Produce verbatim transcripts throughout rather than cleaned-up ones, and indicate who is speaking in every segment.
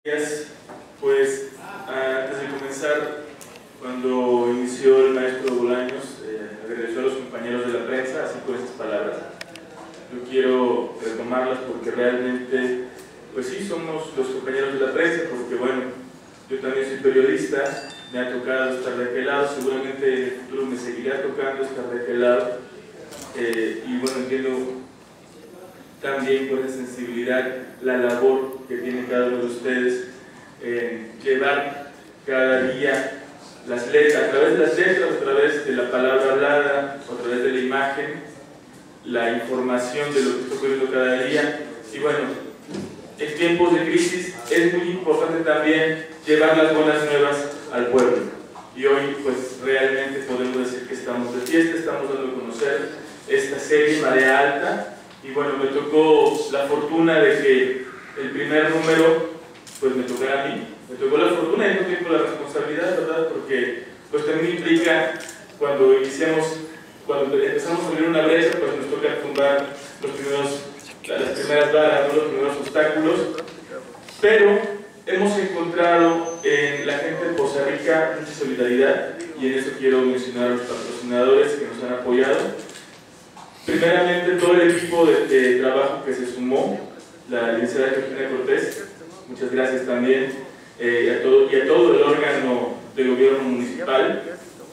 Speaker 1: Días, pues antes de comenzar, cuando inició el maestro Bolaños, eh, agradeció a los compañeros de la prensa, así con estas palabras. Yo quiero retomarlas porque realmente, pues sí, somos los compañeros de la prensa, porque bueno, yo también soy periodista, me ha tocado estar de aquel lado, seguramente en el futuro me seguirá tocando estar de aquel lado, eh, y bueno, entiendo también con esa sensibilidad la labor que tiene cada uno de ustedes en llevar cada día las letras, a través de las letras, a través de la palabra hablada, a través de la imagen, la información de lo que está ocurriendo cada día. Y bueno, en tiempos de crisis es muy importante también llevar las buenas nuevas al pueblo. Y hoy pues realmente podemos decir que estamos de fiesta, estamos dando a conocer esta serie Marea Alta. Y bueno, me tocó la fortuna de que el primer número pues me tocara a mí, me tocó la fortuna y al mismo tiempo la responsabilidad, ¿verdad? Porque pues también implica cuando iniciamos, cuando empezamos a abrir una brecha, pues nos toca tumbar los primeros, las primeras varas, ¿no? Los primeros obstáculos, pero hemos encontrado en la gente de Poza Rica mucha solidaridad y en eso quiero mencionar a los patrocinadores que nos han apoyado. Primeramente, todo el equipo de, de trabajo que se sumó, la licenciada Georgina Cortés, muchas gracias también, eh, y, a todo, y a todo el órgano de gobierno municipal,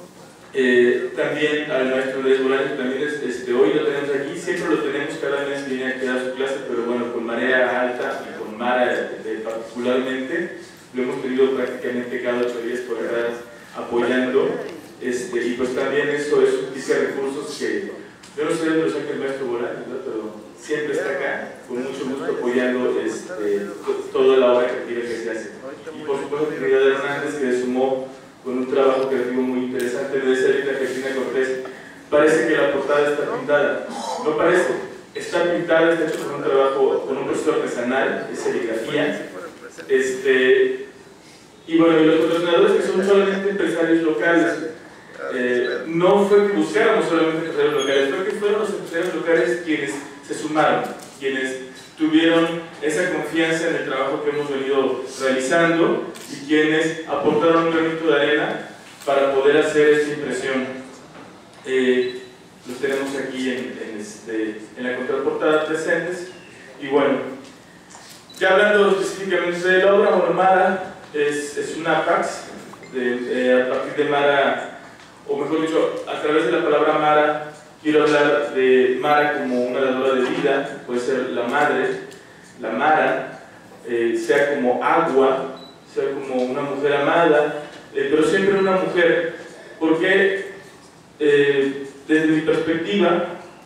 Speaker 1: eh, también al maestro Andrés Bolaños, también es, este, hoy lo tenemos aquí, siempre lo tenemos cada mes que viene a quedar su clase, pero bueno, con Marea Alta y con Mara eh, particularmente, lo hemos tenido prácticamente cada ocho días por acá apoyando, este, y pues también eso es un piso de recursos que yo no sé de dónde lo saca el maestro Bolaños, ¿no? Pero siempre está acá, con mucho gusto apoyando este, toda la obra creativa que se hace. Y por supuesto, Trinidad Hernández, que se sumó con un trabajo creativo muy interesante. Me decía ahorita Georgina Cortés, parece que la portada está pintada. No parece, está pintada, está hecho con un trabajo, con un proceso artesanal, de serigrafía. Este, y bueno, y los patrocinadores que son solamente empresarios locales. Eh, no fue que buscáramos solamente empresarios locales, fue que fueron los empresarios locales quienes se sumaron, quienes tuvieron esa confianza en el trabajo que hemos venido realizando y quienes aportaron un granito de arena para poder hacer esta impresión. Eh, los tenemos aquí en, en, este, en la contraportada presentes. Y bueno, ya hablando específicamente de la obra, bueno, Mara es, es una Apax, de, eh, a partir de Mara, o mejor dicho, a través de la palabra Mara, quiero hablar de Mara como una dadora de vida, puede ser la madre, la Mara, eh, sea como agua, sea como una mujer amada, eh, pero siempre una mujer, porque eh, desde mi perspectiva,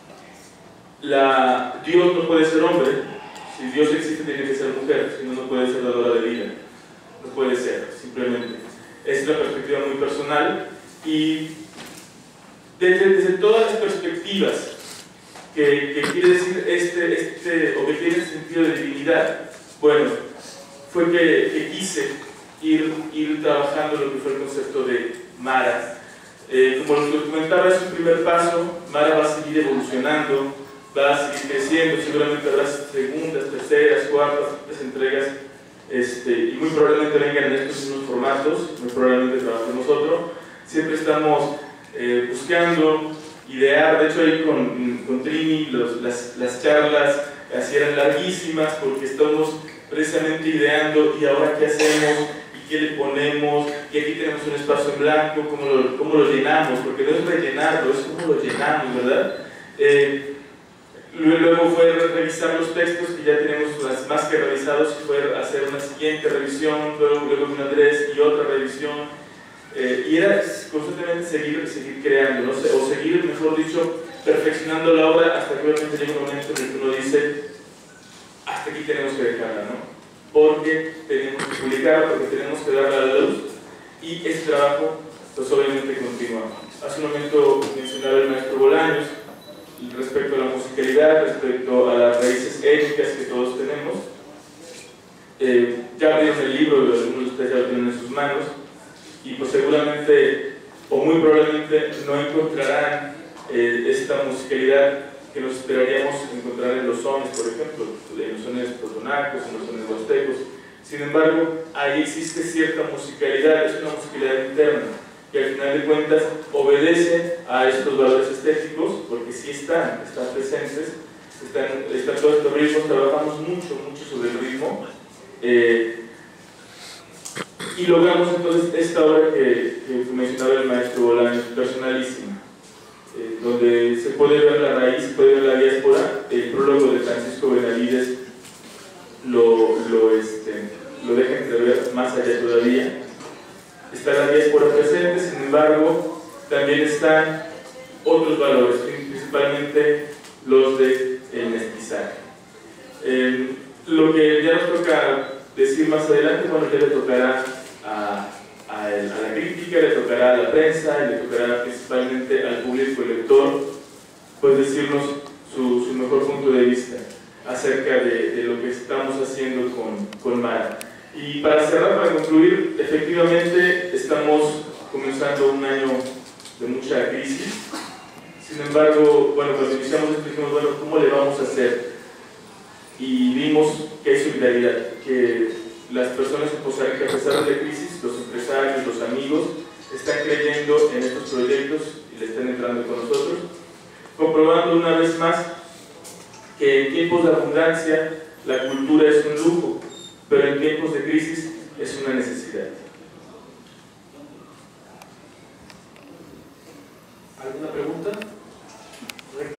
Speaker 1: la, Dios no puede ser hombre, si Dios existe tiene que ser mujer, si no, no puede ser dadora de vida, no puede ser, simplemente. Es una perspectiva muy personal. Y desde, desde todas las perspectivas que, que quiere decir este, este, o que tiene el sentido de divinidad, bueno, fue que, que quise ir, ir trabajando lo que fue el concepto de Mara. Eh, como lo comentaba, es un primer paso. Mara va a seguir evolucionando, va a seguir creciendo, seguramente habrá segundas, terceras, cuartas, quintas entregas, este, y muy probablemente vengan en estos mismos formatos, muy probablemente trabajemos otro. Siempre estamos eh, buscando idear, de hecho ahí con, con Trini los, las, las charlas así eran larguísimas porque estamos precisamente ideando y ahora qué hacemos y qué le ponemos y aquí tenemos un espacio en blanco, cómo lo, cómo lo llenamos, porque no es rellenarlo, es cómo lo llenamos, ¿verdad? Eh, luego fue revisar los textos que ya tenemos las más que revisados y fue hacer una siguiente revisión, luego, luego con Andrés y otra revisión. Eh, y era constantemente seguir, seguir creando, ¿no? O seguir, mejor dicho, perfeccionando la obra hasta que obviamente llega un momento en el que uno dice hasta aquí tenemos que dejarla, ¿no? Porque tenemos que publicarla, porque tenemos que darla a la luz y ese trabajo pues obviamente continúa. Hace un momento mencionaba el maestro Bolaños respecto a la musicalidad, respecto a las raíces étnicas que todos tenemos. Eh, ya abrieron el libro, algunos de ustedes ya lo tienen en sus manos. Y pues seguramente, o muy probablemente, no encontrarán eh, esta musicalidad que nos esperaríamos encontrar en los sones, por ejemplo, en los sones totonacos, en los sones huastecos, Sin embargo, ahí existe cierta musicalidad, es una musicalidad interna, que al final de cuentas obedece a estos valores estéticos, porque sí están, están presentes, están, están todos estos ritmos, trabajamos mucho, mucho sobre el ritmo, eh, y logramos entonces esta obra que, que mencionaba el maestro Bolaños, personalísima, eh, donde se puede ver la raíz, se puede ver la diáspora. El prólogo de Francisco Benavides lo, lo, este, lo deja entrever más allá todavía. Está la diáspora presente, sin embargo, también están otros valores, principalmente los de el mestizaje. Eh, lo que ya nos toca decir más adelante, bueno, ya le tocará a, a, el, a la crítica, le tocará a la prensa y le tocará principalmente al público lector, pues decirnos su, su mejor punto de vista acerca de, de lo que estamos haciendo con, con Mara. Y para cerrar, para concluir, efectivamente estamos comenzando un año de mucha crisis. Sin embargo, bueno, cuando iniciamos esto dijimos, bueno, ¿cómo le vamos a hacer? Y vimos que hay solidaridad, que las personas en Costa Rica, a pesar de la crisis, los empresarios, los amigos, están creyendo en estos proyectos y le están entrando con nosotros, comprobando una vez más que en tiempos de abundancia la cultura es un lujo, pero en tiempos de crisis es una necesidad.